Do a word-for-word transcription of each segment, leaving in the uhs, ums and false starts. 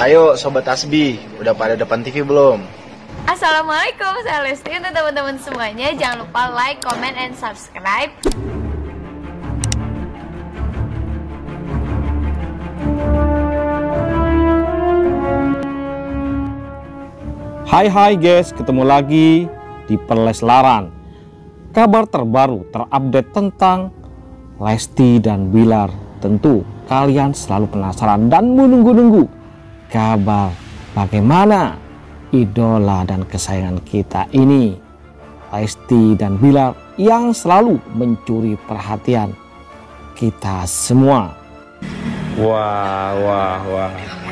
Ayo Sobat Tasbih, udah pada depan T V belum? Assalamualaikum, saya Lesti. Untuk teman-teman semuanya, jangan lupa like, comment, and subscribe. Hai hai guys, ketemu lagi di Perleslaran. Kabar terbaru terupdate tentang Lesti dan Bilar. Tentu kalian selalu penasaran dan menunggu-nunggu kabar bagaimana idola dan kesayangan kita ini, Lesti dan Bilar, yang selalu mencuri perhatian kita semua. Wah, wah, wah.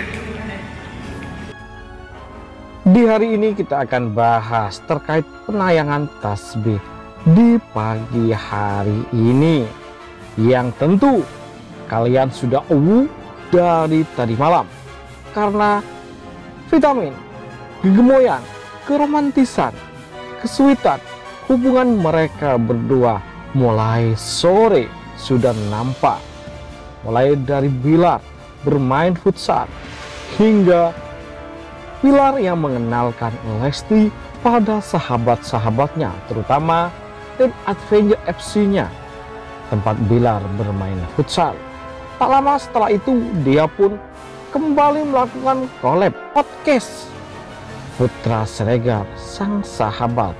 Di hari ini kita akan bahas terkait penayangan Tasbih di pagi hari ini, yang tentu kalian sudah uwu dari tadi malam, karena vitamin, kegemoyan, keromantisan, kesuitan hubungan mereka berdua mulai sore sudah nampak. Mulai dari Bilar bermain futsal hingga Bilar yang mengenalkan Lesti pada sahabat-sahabatnya, terutama tim Adventure F C-nya, tempat Bilar bermain futsal. Tak lama setelah itu dia pun kembali melakukan collab podcast Putra Siregar sang sahabat.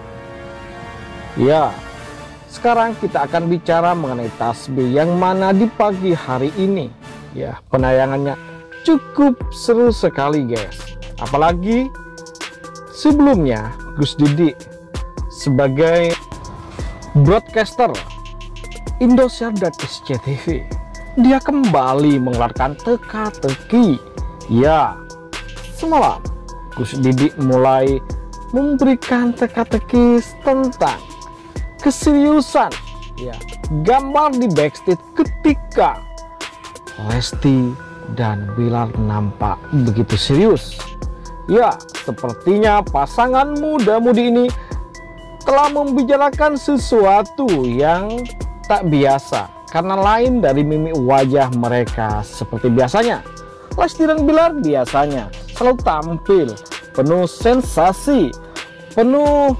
Ya, sekarang kita akan bicara mengenai Tasbih yang mana di pagi hari ini, ya, penayangannya cukup seru sekali guys. Apalagi sebelumnya Gus Didi sebagai broadcaster Indosiar dan S C T V, dia kembali mengeluarkan teka-teki. Ya, semalam Gus Didi mulai memberikan teka-teki tentang keseriusan, ya, gambar di backstage ketika Lesti dan Bilar nampak begitu serius. Ya, sepertinya pasangan muda-mudi ini telah membicarakan sesuatu yang tak biasa, karena lain dari mimik wajah mereka seperti biasanya. Lesti dan Bilar biasanya selalu tampil penuh sensasi, penuh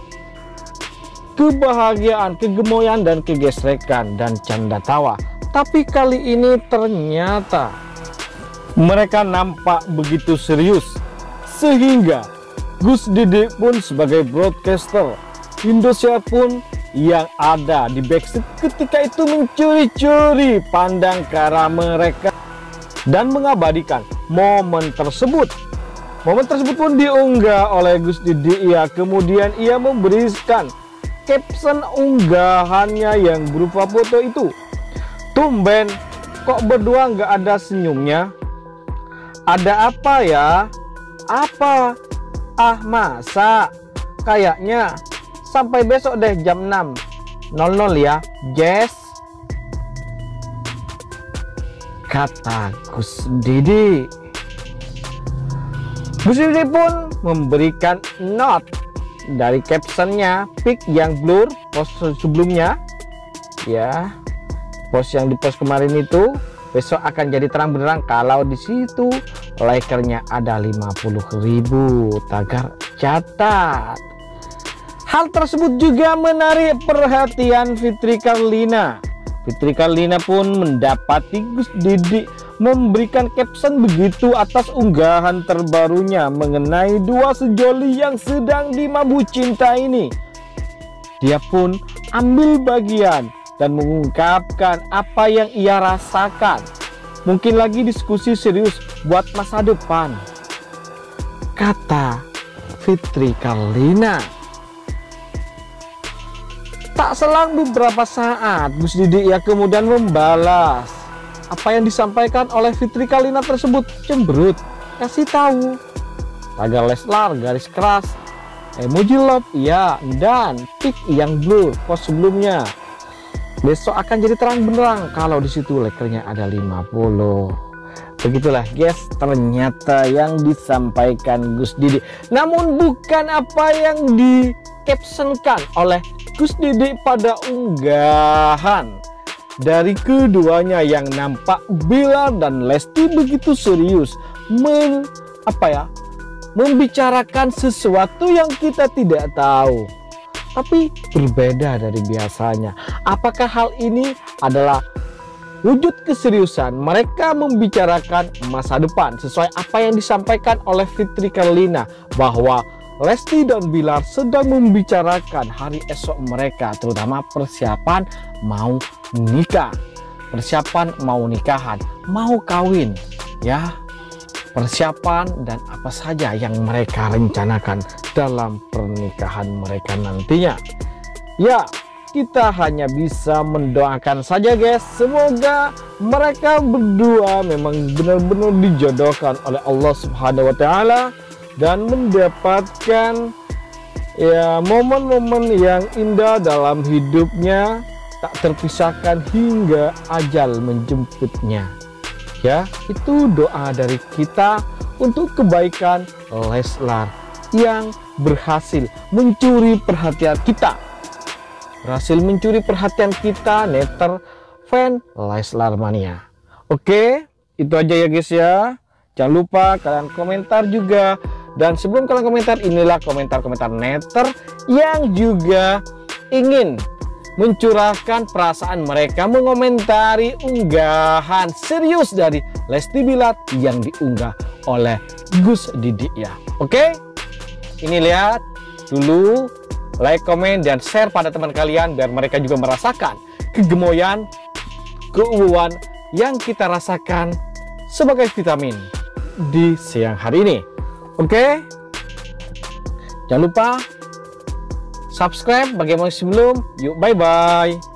kebahagiaan, kegemoyan, dan kegesrekan, dan canda tawa. Tapi kali ini ternyata mereka nampak begitu serius, sehingga Gus Didi pun sebagai broadcaster Indosiar pun yang ada di backstage ketika itu mencuri-curi pandang ke arah mereka dan mengabadikan momen tersebut. Momen tersebut pun diunggah oleh Gus Didi. Ya, kemudian ia memberikan caption unggahannya yang berupa foto itu. Tumben kok berdua nggak ada senyumnya? Ada apa ya? Apa? Ah, masa? Kayaknya sampai besok deh jam enam nol nol ya, Jess, kata Gus Didi. Gus Didi pun memberikan note dari captionnya, pic yang blur post sebelumnya, ya, post yang di post kemarin itu besok akan jadi terang benderang kalau di situ likernya ada lima puluh ribu, tagar catat. Hal tersebut juga menarik perhatian Fitri Karlina. Fitri Karlina pun mendapati Gus Didi memberikan caption begitu atas unggahan terbarunya mengenai dua sejoli yang sedang dimabu cinta ini. Dia pun ambil bagian dan mengungkapkan apa yang ia rasakan. Mungkin lagi diskusi serius buat masa depan, kata Fitri Karlina. Tak selang beberapa saat, Gus Didi ya kemudian membalas apa yang disampaikan oleh Fitri Karlina tersebut. Cemberut, kasih tahu, tagar Leslar garis keras, emoji love ya, dan pic yang blur post sebelumnya. Besok akan jadi terang benderang kalau di situ likernya ada lima puluh. Begitulah guys, ternyata yang disampaikan Gus Didi. Namun bukan apa yang di-captionkan oleh Gus Didi pada unggahan dari keduanya yang nampak Bilar dan Lesti begitu serius apa ya, membicarakan sesuatu yang kita tidak tahu, tapi berbeda dari biasanya. Apakah hal ini adalah wujud keseriusan mereka membicarakan masa depan sesuai apa yang disampaikan oleh Fitri Carlina, bahwa Lesti dan Bilar sedang membicarakan hari esok mereka, terutama persiapan mau nikah, persiapan mau nikahan, mau kawin, ya, persiapan dan apa saja yang mereka rencanakan dalam pernikahan mereka nantinya. Ya, kita hanya bisa mendoakan saja guys, semoga mereka berdua memang benar-benar dijodohkan oleh Allah Subhanahu wa taala dan mendapatkan ya momen-momen yang indah dalam hidupnya, tak terpisahkan hingga ajal menjemputnya. Ya, itu doa dari kita untuk kebaikan Leslar yang berhasil mencuri perhatian kita. Berhasil mencuri perhatian kita, netter fan Leslar Mania. Oke, itu aja ya guys ya. Jangan lupa kalian komentar juga. Dan sebelum kalian komentar, inilah komentar-komentar netter yang juga ingin mencurahkan perasaan mereka mengomentari unggahan serius dari Lesti Bilar yang diunggah oleh Gus Didik ya. Oke, ini lihat dulu, like, komen, dan share pada teman kalian biar mereka juga merasakan kegemoyan, keuuan yang kita rasakan sebagai vitamin di siang hari ini. Oke, jangan lupa subscribe bagaimana sebelum. Yuk, bye bye.